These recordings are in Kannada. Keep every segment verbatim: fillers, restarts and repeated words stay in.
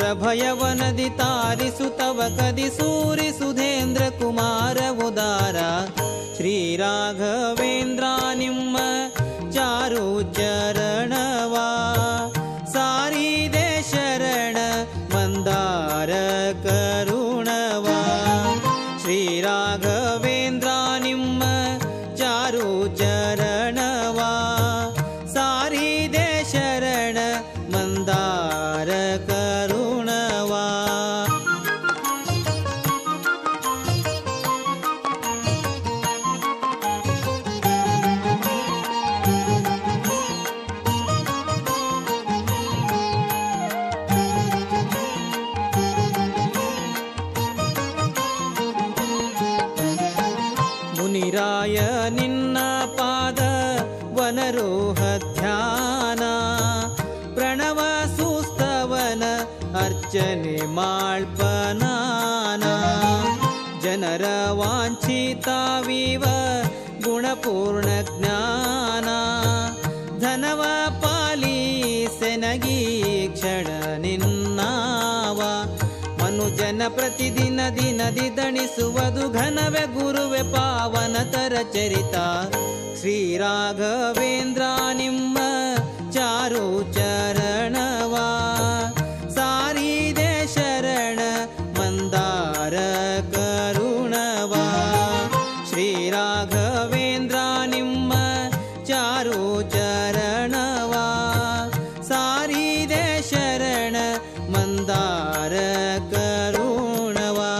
भಯವನದಿ ತಾರಿಸುತ್ತವ ಕದಿ ಸೂರಿ ಸುಧೇಂದ್ರ ಕುಮಾರ ಉದಾರ ಶ್ರೀ ರಾಘವೇಂದ್ರ ನಿಮ್ಮ ಚಾರು ಚರಣವಾ ಸಾರಿದೆ ಶರಣ ಮಂದಾರ ಕರುಣವಾ ಶ್ರೀ ರಾಘವೇಂದ್ರ ನಿಮ್ಮ ಚಾರು ಚರಣವಾ ಸಾರಿದೆ ಶರಣ ಮಂದಾರ ಕರುಣವಾ ಮುನಿರಾಯ ನಿನ್ನ ಪಾದ ವನರೋಹ ಧ್ಯಾನ ಪ್ರಣವ ಸುಸ್ತವನ ಅರ್ಚನೆ ಮಾಳ್ಪನಾನ ಜನರ ವಾಂಛಿತಾವಿವ ಗುಣಪೂರ್ಣ ಜ್ಞಾನ ಧನವ ಪಾಲಿಸೆನಗಿ ಕ್ಷಣ ನಿನ್ನಾವ ಮನುಜನ ಪ್ರತಿದಿನ ದಿನದಿ ದಣಿಸುವುದು ಘನವೇ ಗುರುವೆ ಪಾವನ ತರ ಚರಿತ ಶ್ರೀ ರಾಘವೇಂದ್ರ ನಿಮ್ಮ ಚಾರು ಚರಣವಾ ಸಾರಿದೆ ಶರಣ ಮಂದಾರ ಕರುಣವಾ ಶ್ರೀ ರಾಘವೇಂದ್ರ ನಿಮ್ಮ ಚಾರು ಚರಣವಾ ಸಾರಿದೆ ಶರಣ ಮಂದಾರ ಕರುಣವಾ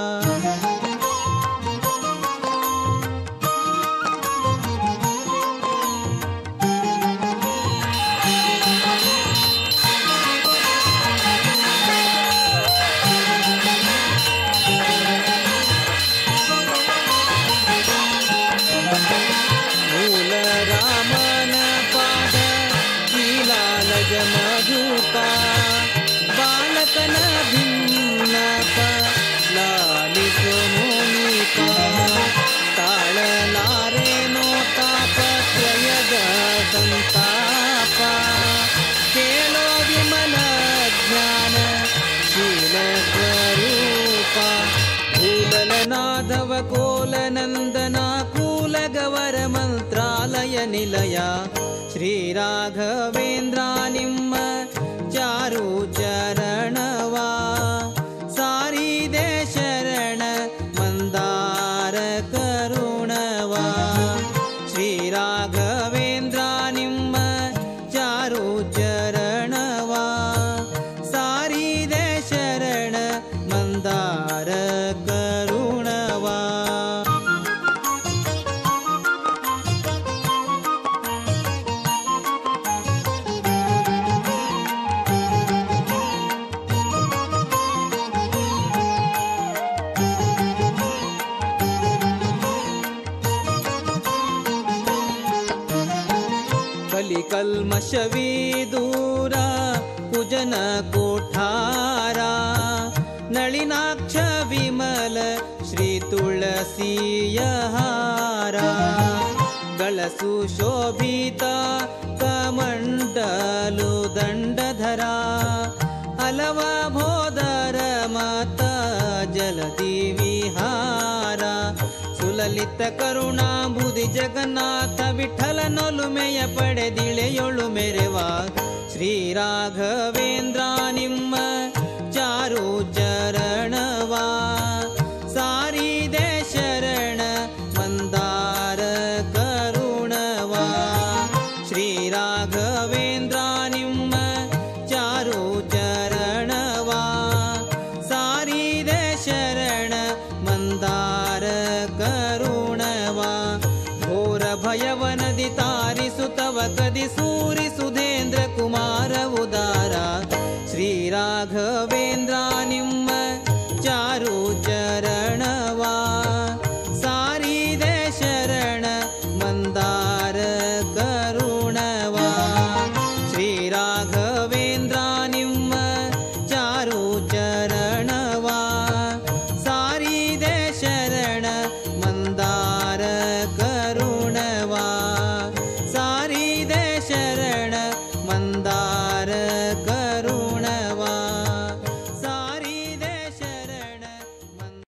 ಮೂಲ ರಾಮನ ಪಾದ ಕೀಲಾಲಜ ಮಧುಪ ಬಾಲಕನ ಭಿನ್ನಪ ಲಾಲಿಸು ಮುನಿಪ ತಾಳಲಾರೇನೋ ತಾಪತ್ರಯದ ಸಂತಾಪ ಕೇಳೋ ವಿಮಲ ಜ್ಞಾನ ಶೀಲ ಸ್ವರೂಪ ಭೂಲನಾಧವ ಕೋಲನಂದನ ಕೂಲಗವರ ಮಂತ್ರಾಲಯ ನಿಲಯ ಶ್ರೀ ರಾಘವೇಂದ್ರ ನಿಮ್ಮ ಚಾರು ಚರಣವಾ ಸಾರಿದೆ ಶರಣ ಮಂದಾರ ಕರುಣವಾ ಶ್ರೀ ರಾಘವೇಂದ್ರ ನಿಮ್ಮ ಚಾರು ಚರಣವಾ ಸಾರಿದೆ ಶರಣ ಮಂದಾರ ಕರುಣವಾ ಕಲಿ ಕಲ್ಮಶವೀ ದೂರ ಕುಜನ ಕೋಠಾರ ನಳಿನಾಕ್ಷ ವಿಮಲ ಶ್ರೀ ತುಳಸಿಯ ಹಾರ ಗಳಸು ಶೋಭಿತ ಕಮಂಡಲು ದಂಡಧರ ಅಲವ ಭೋದರ ಮಾತ ಜಲದಿ ವಿಹಾರ ಸುಲಲಿತ ಕರುಣಾಂಬುದಿ ಜಗನ್ನಾಥ ವಿಠಲನೊಲುಮೆಯ ಪಡೆದಿಳೆಯೊಳು ಮೆರೆವ ಶ್ರೀ ರಾಘವೇಂದ್ರ ನಿಮ್ಮ ಚಾರು ಚರಣವಾ ಸಾರಿದೆ ಶರಣ ಮಂದಾರ ಕರುಣವಾ ಶ್ರೀ ರಾಘವೇಂದ್ರ ನಿಮ್ಮ ಚಾರು ಚರಣವಾ ಸಾರಿದೆ ಶರಣ ಮಂದಾರ ಕರುಣವಾ ಘೋರ ಭಯವನದಿ ತಾರಿಸುತ್ತವ ಕದಿ ಸೂರಿ ಸುಧೇಂದ್ರ ಕುಮಾರ ಉದಾರ ಶ್ರೀ ರಾಘವೇ